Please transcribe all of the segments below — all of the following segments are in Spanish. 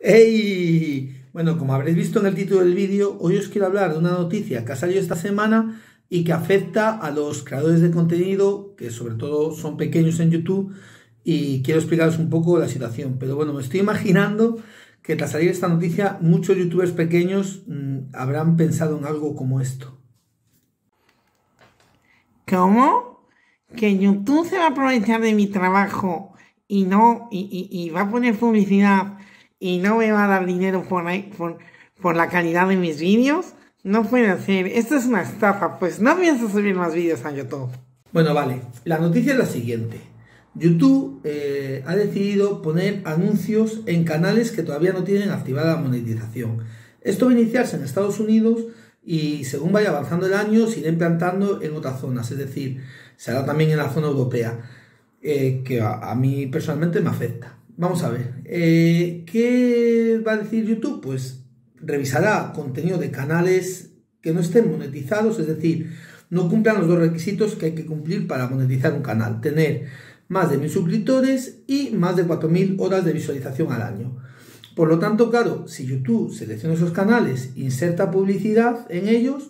¡Hey! Bueno, como habréis visto en el título del vídeo, hoy os quiero hablar de una noticia que ha salido esta semana y que afecta a los creadores de contenido, que sobre todo son pequeños en YouTube, y quiero explicaros un poco la situación. Pero bueno, me estoy imaginando que tras salir esta noticia, muchos youtubers pequeños habrán pensado en algo como esto. ¿Cómo? ¿Que YouTube se va a aprovechar de mi trabajo y no, y va a poner publicidad y no me va a dar dinero por la calidad de mis vídeos? No puede ser, esto es una estafa, pues no pienso subir más vídeos a YouTube. Bueno, vale, la noticia es la siguiente. YouTube ha decidido poner anuncios en canales que todavía no tienen activada la monetización. Esto va a iniciarse en Estados Unidos y según vaya avanzando el año se irá implantando en otras zonas, es decir, se hará también en la zona europea, que a mí personalmente me afecta. Vamos a ver, ¿qué va a decir YouTube? Pues revisará contenido de canales que no estén monetizados, es decir, no cumplan los dos requisitos que hay que cumplir para monetizar un canal: tener más de 1000 suscriptores y más de 4000 horas de visualización al año. Por lo tanto, claro, si YouTube selecciona esos canales, inserta publicidad en ellos,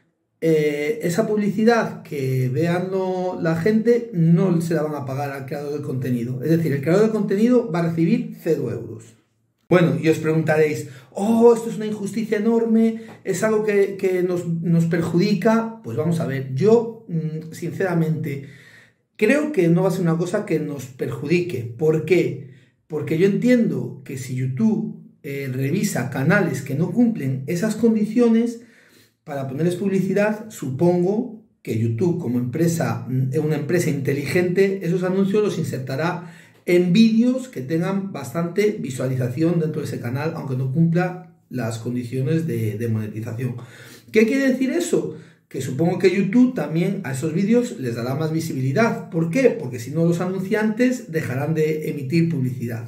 esa publicidad que vean la gente no se la van a pagar al creador de contenido. Es decir, el creador de contenido va a recibir 0 euros. Bueno, y os preguntaréis, esto es una injusticia enorme, es algo que nos perjudica. Pues vamos a ver, yo sinceramente creo que no va a ser una cosa que nos perjudique. ¿Por qué? Porque yo entiendo que si YouTube revisa canales que no cumplen esas condiciones para ponerles publicidad, supongo que YouTube, como empresa, una empresa inteligente, esos anuncios los insertará en vídeos que tengan bastante visualización dentro de ese canal, aunque no cumpla las condiciones de monetización. ¿Qué quiere decir eso? Que supongo que YouTube también a esos vídeos les dará más visibilidad. ¿Por qué? Porque si no, los anunciantes dejarán de emitir publicidad.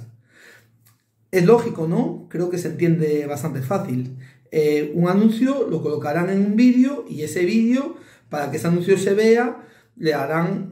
Es lógico, ¿no? Creo que se entiende bastante fácil. Un anuncio lo colocarán en un vídeo y ese vídeo, para que ese anuncio se vea, le harán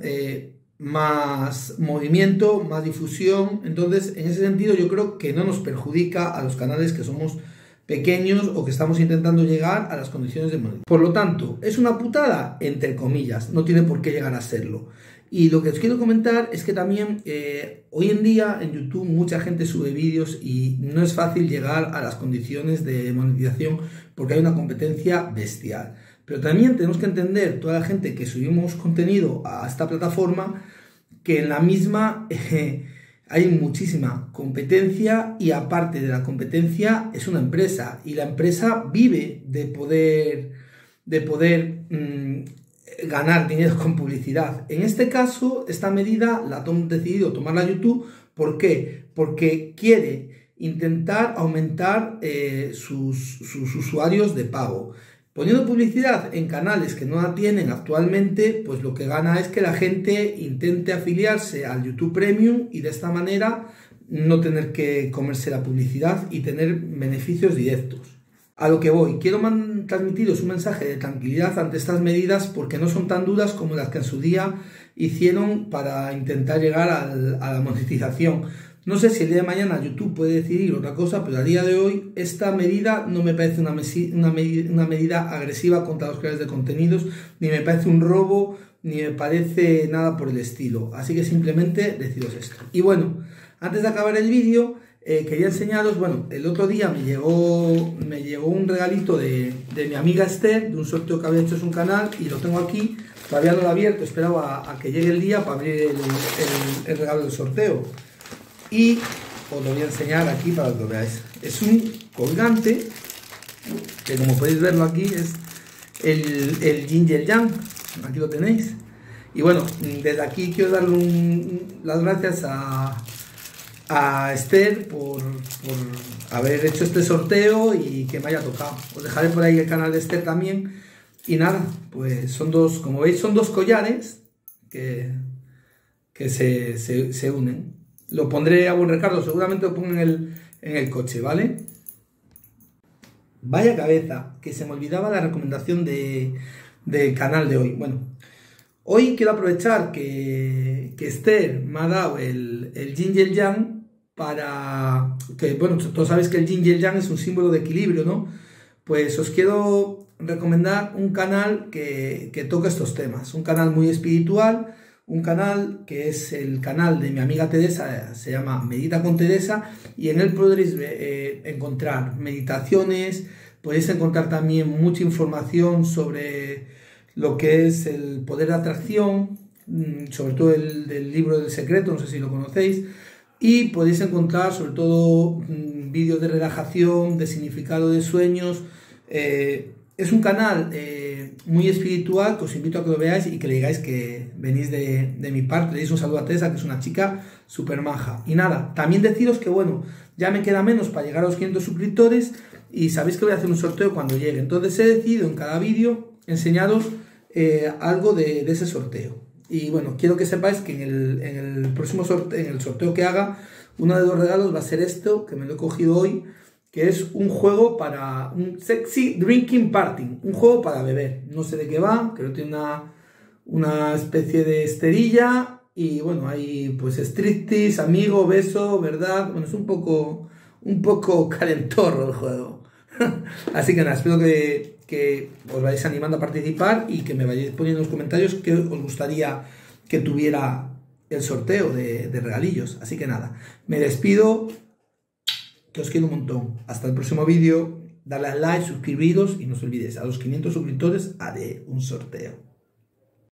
más movimiento, más difusión. Entonces, en ese sentido, yo creo que no nos perjudica a los canales que somos pequeños o que estamos intentando llegar a las condiciones de monetización. Por lo tanto, ¿es una putada? Entre comillas, no tiene por qué llegar a serlo. Y lo que os quiero comentar es que también hoy en día en YouTube mucha gente sube vídeos y no es fácil llegar a las condiciones de monetización porque hay una competencia bestial. Pero también tenemos que entender, toda la gente que subimos contenido a esta plataforma, que en la misma hay muchísima competencia y aparte de la competencia es una empresa y la empresa vive de poder ganar dinero con publicidad. En este caso, esta medida la ha decidido tomarla YouTube. ¿Por qué? Porque quiere intentar aumentar sus usuarios de pago. Poniendo publicidad en canales que no la tienen actualmente, pues lo que gana es que la gente intente afiliarse al YouTube Premium y de esta manera no tener que comerse la publicidad y tener beneficios directos. A lo que voy, quiero transmitiros un mensaje de tranquilidad ante estas medidas porque no son tan duras como las que en su día hicieron para intentar llegar a la monetización. No sé si el día de mañana YouTube puede decidir otra cosa, pero a día de hoy esta medida no me parece una medida agresiva contra los creadores de contenidos, ni me parece un robo, ni me parece nada por el estilo. Así que simplemente deciros esto. Y bueno, antes de acabar el vídeo, quería enseñaros, bueno, el otro día me llegó un regalito de mi amiga Esther, de un sorteo que había hecho en su canal, y lo tengo aquí. Todavía no lo he abierto, esperaba a que llegue el día para abrir el regalo del sorteo. Y os lo voy a enseñar aquí para que lo veáis. Es un colgante, que como podéis verlo aquí es el Ginger Jam. Aquí lo tenéis. Y bueno, desde aquí quiero darle las gracias a Esther por haber hecho este sorteo y que me haya tocado. Os dejaré por ahí el canal de Esther también. Y nada, pues son dos, como veis, son dos collares que se unen. Lo pondré a buen recado, seguramente lo pongo en el coche, ¿vale? Vaya cabeza, que se me olvidaba la recomendación del canal de hoy. Bueno, hoy quiero aprovechar que Esther me ha dado el Ginger Jam para que, bueno, todos sabéis que el yin y el yang es un símbolo de equilibrio, ¿no? Pues os quiero recomendar un canal que toca estos temas, un canal muy espiritual, un canal que es el canal de mi amiga Teresa, se llama Medita con Teresa, y en él podréis encontrar meditaciones, podéis encontrar también mucha información sobre lo que es el poder de atracción, sobre todo del libro del secreto, no sé si lo conocéis, y podéis encontrar sobre todo vídeos de relajación, de significado de sueños. Es un canal muy espiritual que os invito a que lo veáis y que le digáis que venís de mi parte. Le deis un saludo a Teresa, que es una chica súper maja. Y nada, también deciros que bueno, ya me queda menos para llegar a los 500 suscriptores y sabéis que voy a hacer un sorteo cuando llegue. Entonces he decidido en cada vídeo enseñaros algo de ese sorteo. Y bueno, quiero que sepáis que en el próximo sorteo, en el sorteo que haga, uno de los regalos va a ser esto, que me lo he cogido hoy, que es un juego para un sexy drinking party, un juego para beber. No sé de qué va, creo que tiene una especie de esterilla y bueno, hay pues striptease, amigo, beso, ¿verdad? Bueno, es un poco calentorro el juego. Así que nada, espero que os vayáis animando a participar y que me vayáis poniendo en los comentarios qué os gustaría que tuviera el sorteo de regalillos. Así que nada, me despido, que os quiero un montón. Hasta el próximo vídeo, darle al like, suscribiros y no os olvidéis, a los 500 suscriptores haré un sorteo.